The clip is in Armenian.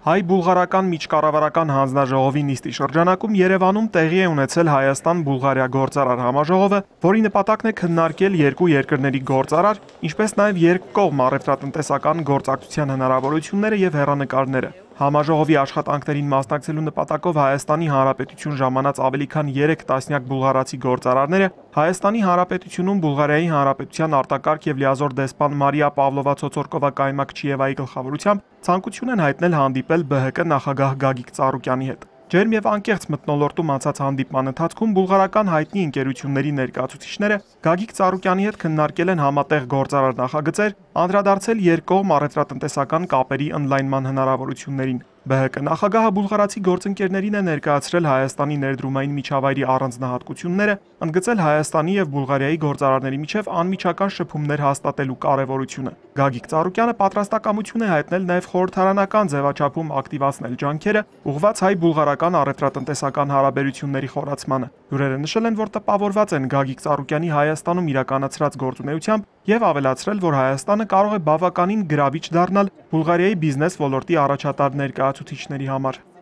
Հայ-բուլղարական միջկառավարական հանձնաժողովի նիստի շրջանակում Երևանում տեղի է ունեցել Հայաստան-Բուլղարիա գործարար համաժողովը, որի նպատակն է քննարկել երկու երկրների գործարար, ինչպես նաև երկկողմ առևտրատնտեսական գործակցության հնարավորությունները եւ հեռանկարները։ Համաժողովի աշխատանքներին մասնակցելու նպատակով Հայաստանի Հանրապետություն ժամանած ավելի քան 3 տասնյակ բուլղարացի գործարարները Հայաստանի Հանրապետությունում Բուլղարիայի Հանրապետության արտակարգ եւ լիազոր դեսպան Մարիա Պավլովա Ցոցորկովա Կայմակչիևայի գլխավորությամբ ցանկություն են հայտնել հանդիպել ԲՀԿ նախագահ Գագիկ Ծառուկյանի հետ։ Ջերմ եւ անկեղծ մթնոլորտում անցած հանդիպման ընթացքում բուլղարական հայտնի ընկերությունների ներկայացուցիչները Գագիկ Ծառուկյանի հետ քննարկել են համատեղ գործարար նախագծեր, անդրադարձել երկկողմ առևտրատնտեսական կապերի ընդլայնման հնարավորություններին։ ԲՀԿ նախագահը բուլղարացի գործընկերներին է ներկայացրել Հայաստանի ներդրումային միջավայրի առանձնահատկությունները, ընդգծել Հայաստանի եւ Բուլղարիայի գործարարների միջև անմիջական շփումներ հաստատելու կարեւորությունը։ Գագիկ Ծառուկյանը պատրաստակամություն է հայտնել նաև խորհրդարանական ձևաչափում ակտիվացնել ջանքերը ուղղված հայ-բուլղարական առևտրատնտեսական հարաբերությունների խորացմանը։ Հյուրերը նշել են, որ տպավորված են Գագիկ Ծառուկյանի Հայաստանում իրականացրած գործունեությամբ եւ ավելացրել, որ Հայաստանը կարող է բավականին գրավիչ դառնալ Բուլղարիայի բիզնես ոլորտի առաջատար ներկայացուցիչների համար։